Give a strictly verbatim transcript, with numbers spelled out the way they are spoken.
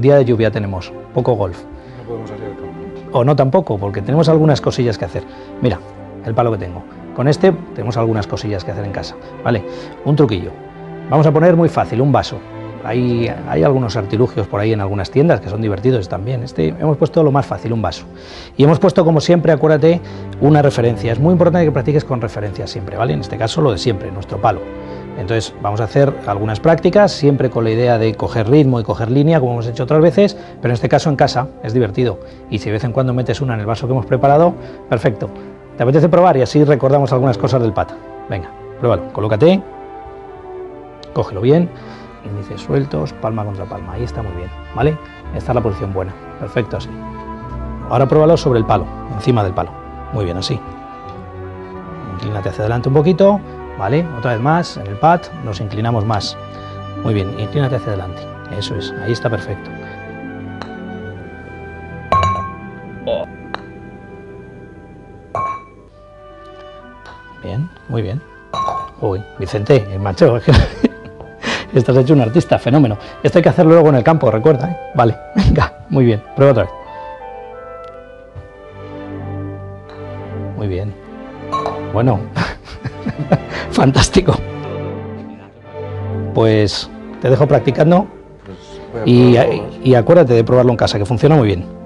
día de lluvia tenemos, poco golf. No podemos salir al campo. O no tampoco, porque tenemos algunas cosillas que hacer. Mira, el palo que tengo. Con este tenemos algunas cosillas que hacer en casa, ¿vale? Un truquillo. Vamos a poner muy fácil, un vaso. Hay, hay algunos artilugios por ahí en algunas tiendas que son divertidos también. Este hemos puesto lo más fácil, un vaso. Y hemos puesto, como siempre, acuérdate, una referencia. Es muy importante que practiques con referencias siempre, ¿vale? En este caso, lo de siempre, nuestro palo. Entonces, vamos a hacer algunas prácticas, siempre con la idea de coger ritmo y coger línea, como hemos hecho otras veces, pero en este caso en casa, es divertido. Y si de vez en cuando metes una en el vaso que hemos preparado, perfecto. ¿Te apetece probar? Y así recordamos algunas cosas del pata. Venga, pruébalo, colócate, cógelo bien, índices sueltos, palma contra palma, ahí está muy bien, ¿vale? Esta es la posición buena, perfecto, así. Ahora pruébalo sobre el palo, encima del palo, muy bien, así. Inclínate hacia adelante un poquito, ¿vale? Otra vez más, en el pad nos inclinamos más. Muy bien, inclínate hacia adelante, eso es, ahí está perfecto. Bien, muy bien. Uy, Vicente, el macho, estás hecho un artista, fenómeno. Esto hay que hacerlo luego en el campo, recuerda, ¿eh? Vale, venga, muy bien, prueba otra vez. Muy bien. Bueno, fantástico. Pues te dejo practicando y, y acuérdate de probarlo en casa, que funciona muy bien.